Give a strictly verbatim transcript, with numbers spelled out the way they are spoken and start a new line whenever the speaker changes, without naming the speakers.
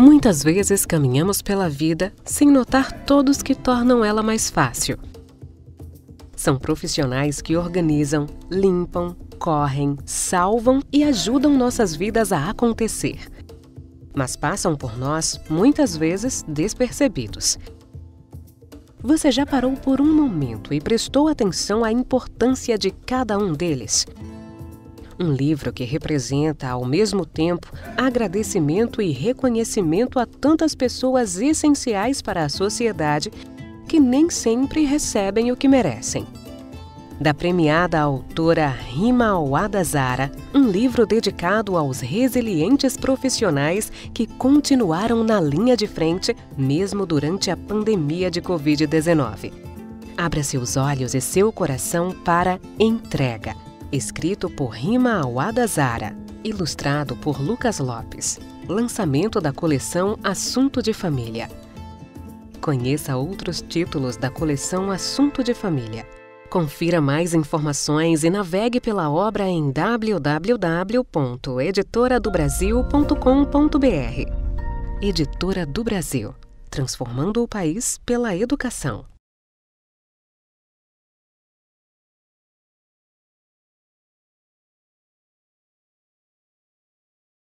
Muitas vezes caminhamos pela vida sem notar todos que tornam ela mais fácil. São profissionais que organizam, limpam, correm, salvam e ajudam nossas vidas a acontecer. Mas passam por nós, muitas vezes, despercebidos. Você já parou por um momento e prestou atenção à importância de cada um deles? Um livro que representa, ao mesmo tempo, agradecimento e reconhecimento a tantas pessoas essenciais para a sociedade que nem sempre recebem o que merecem. Da premiada autora Rima Awadazara, um livro dedicado aos resilientes profissionais que continuaram na linha de frente mesmo durante a pandemia de covid dezenove. Abra seus olhos e seu coração para Entrega, escrito por Rima Awadazara, ilustrado por Lucas Lopes, lançamento da coleção Assunto de Família. Conheça outros títulos da coleção Assunto de Família. Confira mais informações e navegue pela obra em w w w ponto editora do brasil ponto com ponto b r. Editora do Brasil, transformando o país pela educação.